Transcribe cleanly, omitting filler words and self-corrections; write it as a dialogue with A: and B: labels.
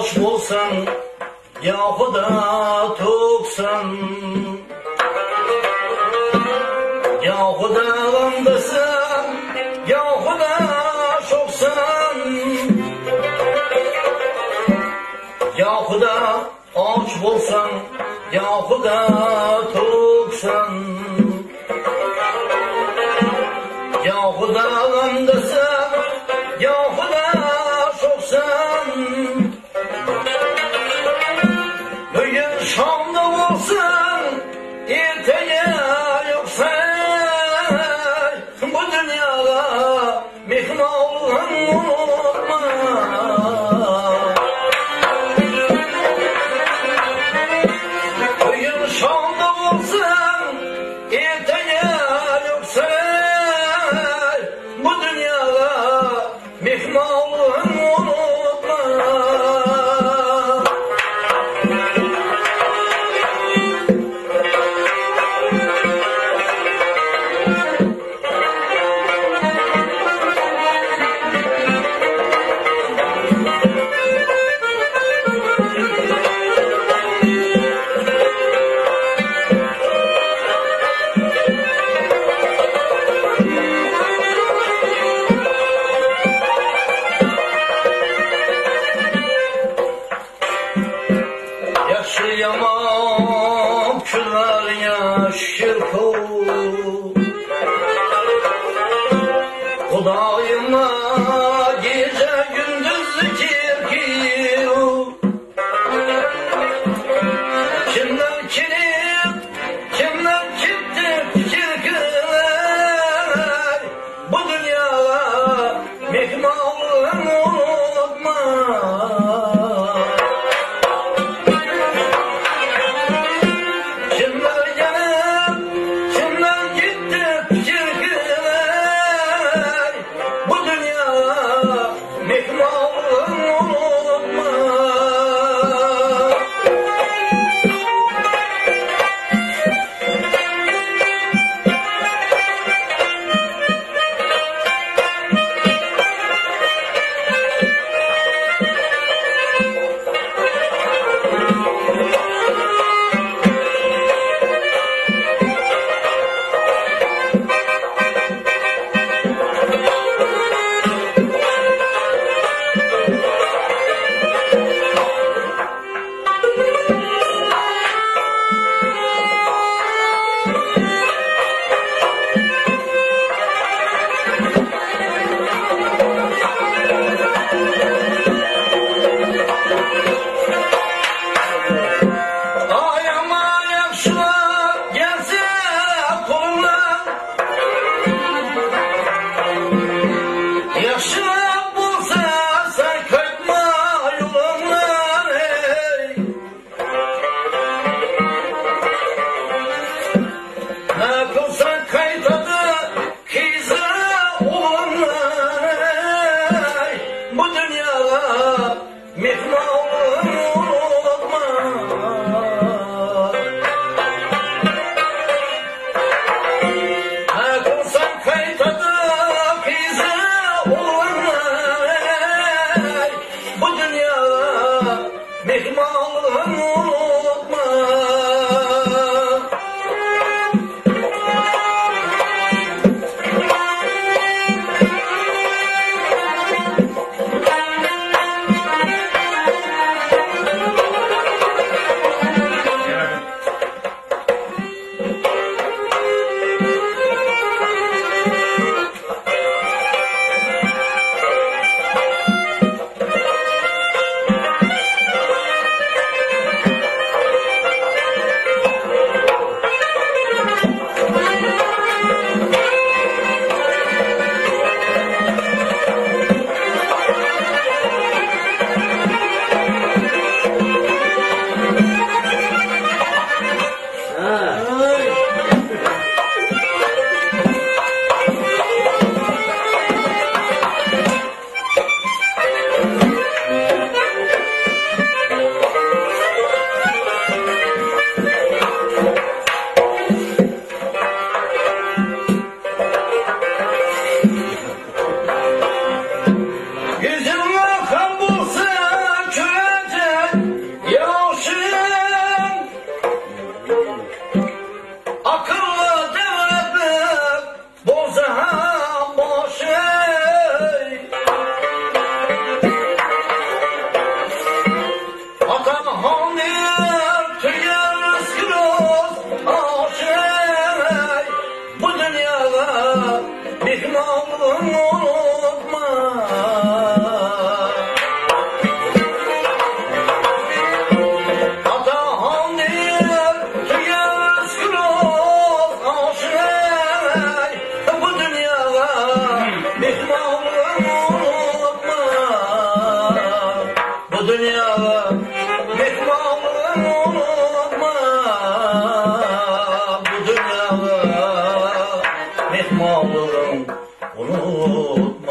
A: aç bolsan, yahuda toksan. Yahuda andasan, yahuda şoksan. Yahuda aç bolsan, yahuda toksan. Yahuda andasan, yahuda şoksan. Bugün Şam'da olsan, erteye yoksa bu dünyada mihmalın unutma. Bugün Şam'da olsan, erteye yoksa bu dünyada mihmalın unutma. Yaşayamam kürler yaşırko. Kudayıma gece gündüz zikir kiyo. Kimden kilip, kimden kilittir kirkiler. Bu dünyada mihmalın unutma. kıros aşık bu dünyada mihmanlığın unutma. Atahan diyor tüyüz kıros aşık bu dünyada mihmanlığın unutma. Bu dünyada mihmanlığın unutma. Bu dünyada mihmanlığın unutma.